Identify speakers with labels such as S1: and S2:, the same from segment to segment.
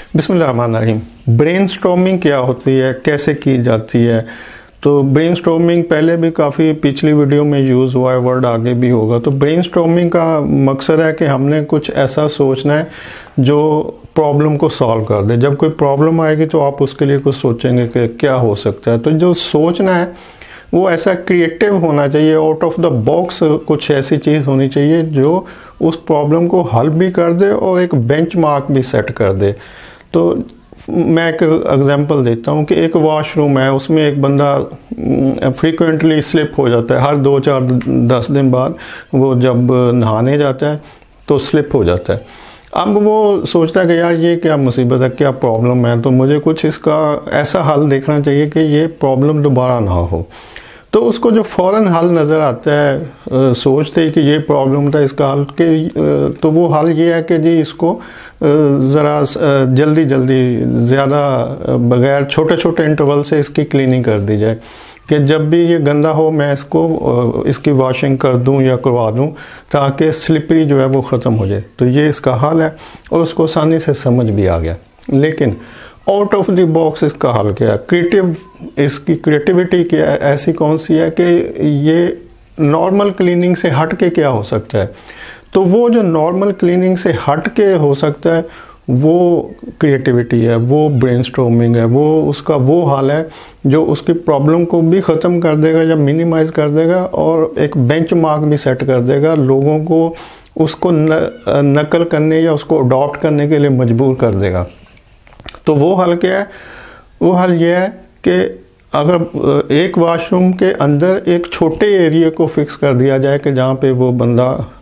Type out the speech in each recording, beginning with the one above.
S1: बिस्मिल्लाहिर्रहमानिर्रहीम। ब्रेनस्टॉर्मिंग क्या होती है, कैसे की जाती है? तो ब्रेनस्टॉर्मिंग पहले भी काफ़ी पिछली वीडियो में यूज़ हुआ है, वर्ड आगे भी होगा। तो ब्रेनस्टॉर्मिंग का मकसद है कि हमने कुछ ऐसा सोचना है जो प्रॉब्लम को सॉल्व कर दे। जब कोई प्रॉब्लम आएगी तो आप उसके लिए कुछ सोचेंगे कि क्या हो सकता है। तो जो सोचना है वो ऐसा क्रिएटिव होना चाहिए, आउट ऑफ द बॉक्स कुछ ऐसी चीज़ होनी चाहिए जो उस प्रॉब्लम को हल भी कर दे और एक बेंचमार्क भी सेट कर दे। तो मैं एक एग्जांपल देता हूँ कि एक वॉशरूम है, उसमें एक बंदा फ्रीक्वेंटली स्लिप हो जाता है। हर 2-4-10 दिन बाद वो जब नहाने जाता है तो स्लिप हो जाता है। अब वो सोचता है कि यार ये क्या मुसीबत है, क्या प्रॉब्लम है, तो मुझे कुछ इसका ऐसा हल देखना चाहिए कि ये प्रॉब्लम दोबारा ना हो। तो उसको जो फ़ौरन हल नज़र आता है, सोचते ही कि ये प्रॉब्लम था, इसका हल के तो वो हल ये है कि जी इसको ज़रा जल्दी ज़्यादा बगैर छोटे छोटे इंटरवल से इसकी क्लीनिंग कर दी जाए कि जब भी ये गंदा हो मैं इसको इसकी वॉशिंग कर दूं या करवा दूं ताकि स्लिपरी जो है वो ख़त्म हो जाए। तो ये इसका हल है और उसको आसानी से समझ भी आ गया। लेकिन आउट ऑफ द बॉक्स इसका हल क्या है, इसकी क्रिएटिविटी क्या है, ऐसी कौन सी है कि ये नॉर्मल क्लीनिंग से हट के क्या हो सकता है। तो वो जो नॉर्मल क्लीनिंग से हट के हो सकता है वो क्रिएटिविटी है, वो ब्रेनस्टॉर्मिंग है, वो उसका वो हाल है जो उसकी प्रॉब्लम को भी ख़त्म कर देगा या मिनिमाइज़ कर देगा और एक बेंचमार्क भी सेट कर देगा, लोगों को उसको नकल करने या उसको अडॉप्ट करने के लिए मजबूर कर देगा। तो वो हल क्या है? वो हल ये है कि अगर एक वॉशरूम के अंदर एक छोटे एरिया को फिक्स कर दिया जाए कि जहाँ पे वो बंदा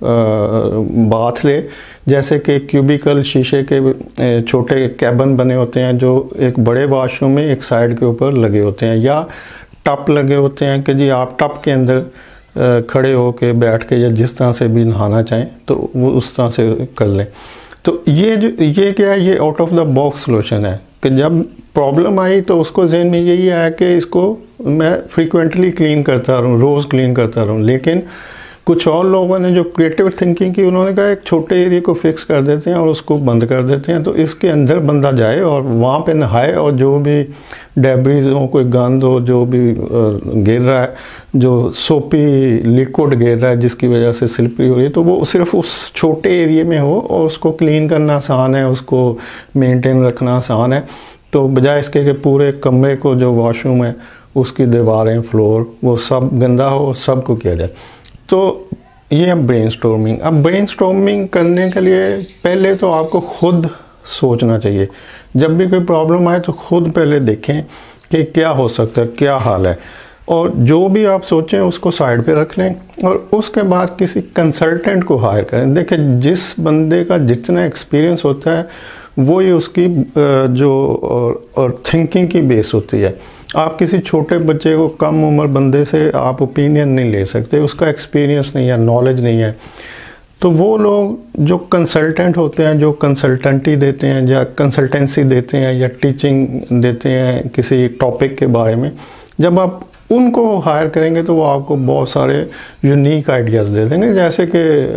S1: बाथ ले, जैसे कि क्यूबिकल शीशे के छोटे कैबिन बने होते हैं जो एक बड़े वॉशरूम में एक साइड के ऊपर लगे होते हैं, या टप लगे होते हैं कि जी आप टप के अंदर खड़े होके बैठ के या जिस तरह से भी नहाना चाहें तो वो उस तरह से कर लें। तो ये क्या है, ये out of the box solution है कि जब प्रॉब्लम आई तो उसको ज़हन में यही आया कि इसको मैं फ्रीक्वेंटली क्लीन करता रहूँ, रोज़ क्लीन करता रहूँ। लेकिन कुछ और लोगों ने जो क्रिएटिव थिंकिंग की, उन्होंने कहा एक छोटे एरिया को फिक्स कर देते हैं और उसको बंद कर देते हैं, तो इसके अंदर बंदा जाए और वहाँ पे नहाए और जो भी डेब्रीज हो, कोई गंद हो, जो भी गिर रहा है, जो सोपी लिक्विड गिर रहा है जिसकी वजह से स्लिपरी हो रही है, तो वो सिर्फ उस छोटे एरिया में हो और उसको क्लीन करना आसान है, उसको मेंटेन रखना आसान है। तो बजाय इसके कि पूरे कमरे को जो वॉशरूम है उसकी दीवारें, फ्लोर, वो सब गंदा हो और सबको किया जाए। तो ये है ब्रेनस्टॉर्मिंग। अब ब्रेनस्टॉर्मिंग करने के लिए पहले तो आपको खुद सोचना चाहिए। जब भी कोई प्रॉब्लम आए तो खुद पहले देखें कि क्या हो सकता है, क्या हाल है, और जो भी आप सोचें उसको साइड पे रख लें और उसके बाद किसी कंसल्टेंट को हायर करें। देखिए, जिस बंदे का जितना एक्सपीरियंस होता है वो ही उसकी जो और थिंकिंग की बेस होती है। आप किसी छोटे बच्चे को, कम उम्र बंदे से आप ओपिनियन नहीं ले सकते, उसका एक्सपीरियंस नहीं है, नॉलेज नहीं है। तो वो लोग जो कंसल्टेंट होते हैं, जो कंसल्टेंटी देते हैं या कंसल्टेंसी देते हैं या टीचिंग देते हैं किसी टॉपिक के बारे में, जब आप उनको हायर करेंगे तो वो आपको बहुत सारे यूनिक आइडियाज़ दे देंगे। जैसे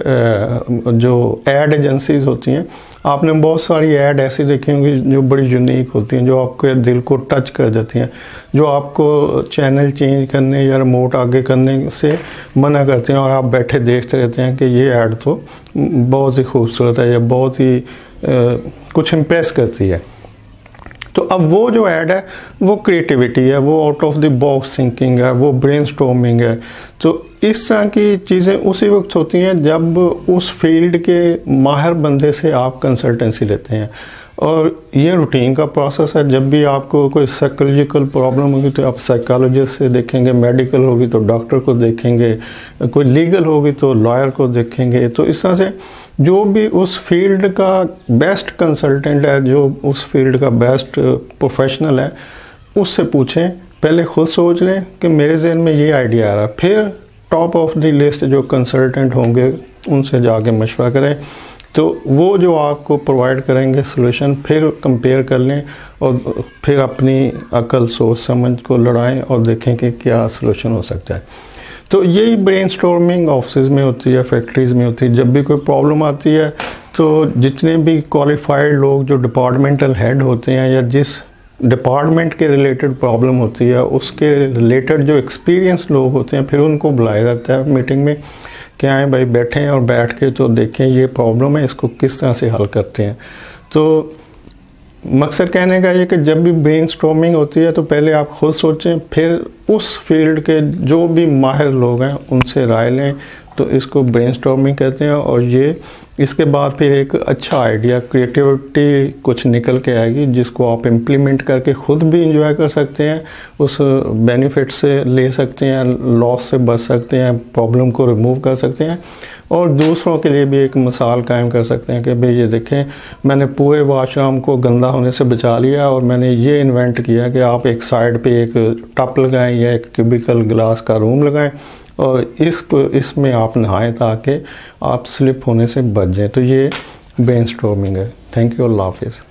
S1: कि जो एड एजेंसीज होती हैं, आपने बहुत सारी ऐड ऐसी देखी होंगी जो बड़ी यूनिक होती हैं, जो आपके दिल को टच कर जाती हैं, जो आपको चैनल चेंज करने या रिमोट आगे करने से मना करते हैं और आप बैठे देखते रहते हैं कि ये ऐड तो बहुत ही खूबसूरत है या बहुत ही कुछ इम्प्रेस करती है। तो अब वो जो ऐड है वो क्रिएटिविटी है, वो out of the box thinking है, वो ब्रेनस्टॉर्मिंग है। तो इस तरह की चीज़ें उसी वक्त होती हैं जब उस फील्ड के माहिर बंदे से आप कंसल्टेंसी लेते हैं। और ये रूटीन का प्रोसेस है। जब भी आपको कोई साइकोलॉजिकल प्रॉब्लम होगी तो आप साइकोलॉजिस्ट से देखेंगे, मेडिकल होगी तो डॉक्टर को देखेंगे, कोई लीगल होगी तो लॉयर को देखेंगे। तो इस तरह से जो भी उस फील्ड का बेस्ट कंसल्टेंट है, जो उस फील्ड का बेस्ट प्रोफेशनल है, उससे पूछें। पहले खुद सोच लें कि मेरे जहन में ये आइडिया आ रहा है, फिर टॉप ऑफ द लिस्ट जो कंसल्टेंट होंगे उनसे जाके मशवरा करें। तो वो जो आपको प्रोवाइड करेंगे सॉल्यूशन, फिर कंपेयर कर लें और फिर अपनी अकल, सोच समझ को लड़ाएं और देखें कि क्या सॉल्यूशन हो सकता है। तो यही ब्रेनस्टॉर्मिंग ऑफिस में होती है, फैक्ट्रीज में होती है। जब भी कोई प्रॉब्लम आती है तो जितने भी क्वालिफाइड लोग जो डिपार्टमेंटल हेड होते हैं या जिस डिपार्टमेंट के रिलेटेड प्रॉब्लम होती है उसके रिलेटेड जो एक्सपीरियंस लोग होते हैं फिर उनको बुलाया जाता है मीटिंग में, क्या है भाई बैठें और बैठ के तो देखें ये प्रॉब्लम है, इसको किस तरह से हल करते हैं। तो मकसद कहने का ये कि जब भी ब्रेनस्टॉर्मिंग होती है तो पहले आप खुद सोचें, फिर उस फील्ड के जो भी माहिर लोग हैं उनसे राय लें, तो इसको ब्रेनस्टॉर्मिंग कहते हैं। और ये इसके बाद फिर एक अच्छा आइडिया, क्रिएटिविटी कुछ निकल के आएगी जिसको आप इम्प्लीमेंट करके ख़ुद भी इंजॉय कर सकते हैं, उस बेनिफिट से ले सकते हैं, लॉस से बच सकते हैं, प्रॉब्लम को रिमूव कर सकते हैं और दूसरों के लिए भी एक मिसाल कायम कर सकते हैं कि भाई ये देखें मैंने पूरे वाशरूम को गंदा होने से बचा लिया और मैंने ये इन्वेंट किया कि आप एक साइड पे एक टप लगाएं या एक क्यूबिकल ग्लास का रूम लगाएं और इसमें आप नहाएं ताकि आप स्लिप होने से बच जाएं। तो ये ब्रेनस्टॉर्मिंग है। थैंक यू, अल्लाह हाफिज़।